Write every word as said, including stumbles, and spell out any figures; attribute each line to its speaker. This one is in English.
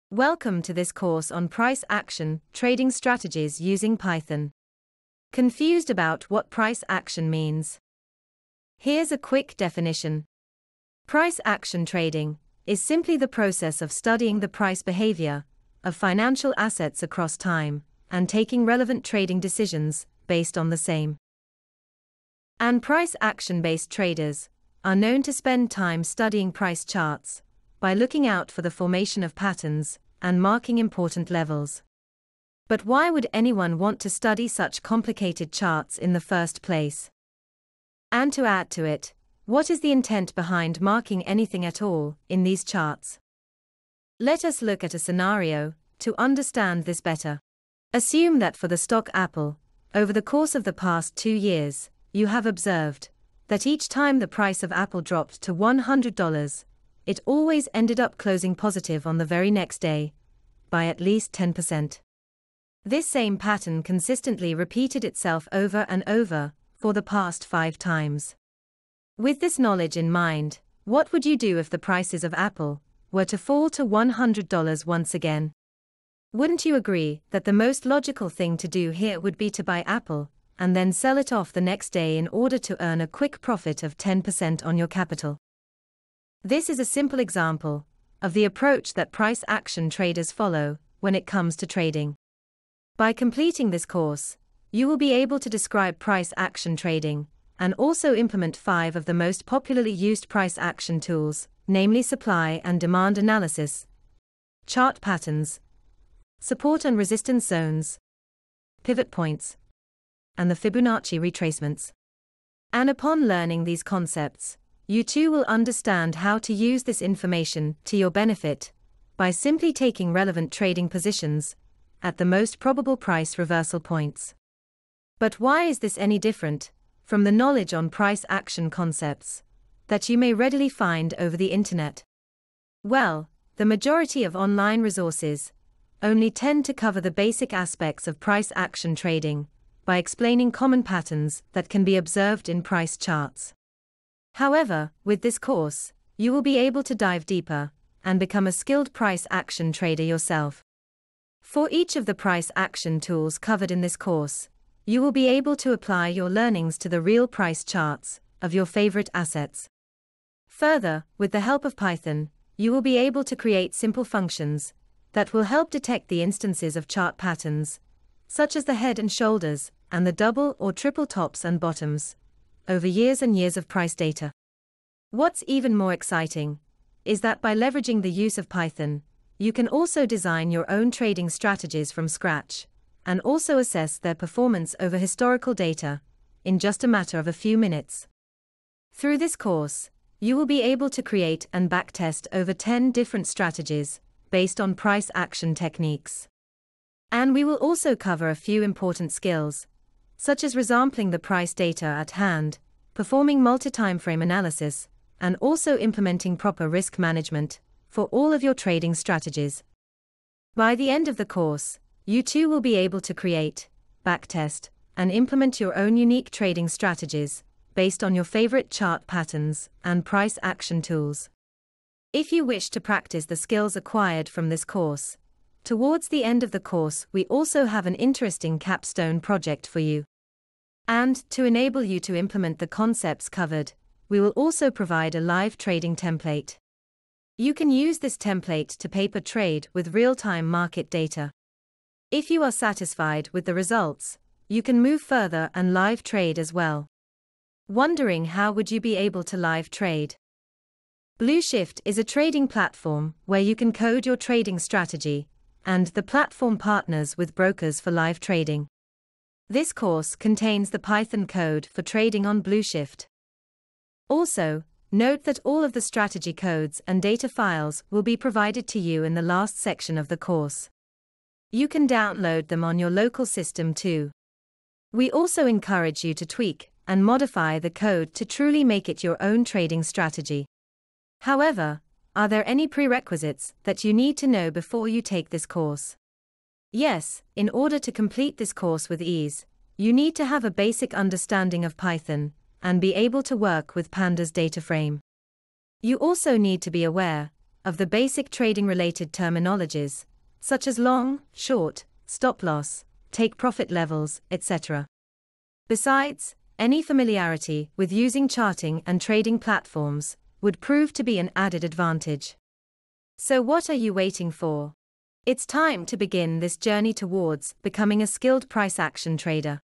Speaker 1: Welcome to this course on price action trading strategies using Python. Confused about what price action means? Here's a quick definition. Price action trading is simply the process of studying the price behavior of financial assets across time and taking relevant trading decisions based on the same. And price action-based traders are known to spend time studying price charts by looking out for the formation of patterns and marking important levels. But why would anyone want to study such complicated charts in the first place? And to add to it, what is the intent behind marking anything at all in these charts? Let us look at a scenario to understand this better. Assume that for the stock Apple, over the course of the past two years, you have observed that each time the price of Apple dropped to one hundred dollars, it always ended up closing positive on the very next day, by at least ten percent. This same pattern consistently repeated itself over and over, for the past five times. With this knowledge in mind, what would you do if the prices of Apple were to fall to one hundred dollars once again? Wouldn't you agree that the most logical thing to do here would be to buy Apple, and then sell it off the next day in order to earn a quick profit of ten percent on your capital? This is a simple example of the approach that price action traders follow when it comes to trading. By completing this course, you will be able to describe price action trading and also implement five of the most popularly used price action tools, namely supply and demand analysis, chart patterns, support and resistance zones, pivot points, and the Fibonacci retracements. And upon learning these concepts, you too will understand how to use this information to your benefit by simply taking relevant trading positions at the most probable price reversal points. But why is this any different from the knowledge on price action concepts that you may readily find over the internet? Well, the majority of online resources only tend to cover the basic aspects of price action trading by explaining common patterns that can be observed in price charts. However, with this course, you will be able to dive deeper and become a skilled price action trader yourself. For each of the price action tools covered in this course, you will be able to apply your learnings to the real price charts of your favorite assets. Further, with the help of Python, you will be able to create simple functions that will help detect the instances of chart patterns, such as the head and shoulders, and the double or triple tops and bottoms, over years and years of price data. What's even more exciting is that by leveraging the use of Python, you can also design your own trading strategies from scratch, and also assess their performance over historical data in just a matter of a few minutes. Through this course, you will be able to create and backtest over ten different strategies based on price action techniques. And we will also cover a few important skills, such as resampling the price data at hand, performing multi-timeframe analysis, and also implementing proper risk management for all of your trading strategies. By the end of the course, you too will be able to create, backtest, and implement your own unique trading strategies based on your favorite chart patterns and price action tools. If you wish to practice the skills acquired from this course, towards the end of the course we also have an interesting capstone project for you. And, to enable you to implement the concepts covered, we will also provide a live trading template. You can use this template to paper trade with real-time market data. If you are satisfied with the results, you can move further and live trade as well. Wondering how would you be able to live trade? Blueshift is a trading platform where you can code your trading strategy, and the platform partners with brokers for live trading. This course contains the Python code for trading on Blueshift. Also, note that all of the strategy codes and data files will be provided to you in the last section of the course. You can download them on your local system too. We also encourage you to tweak and modify the code to truly make it your own trading strategy. However, are there any prerequisites that you need to know before you take this course? Yes, in order to complete this course with ease, you need to have a basic understanding of Python and be able to work with Pandas data frame. You also need to be aware of the basic trading-related terminologies, such as long, short, stop-loss, take-profit levels, et cetera. Besides, any familiarity with using charting and trading platforms would prove to be an added advantage. So what are you waiting for? It's time to begin this journey towards becoming a skilled price action trader.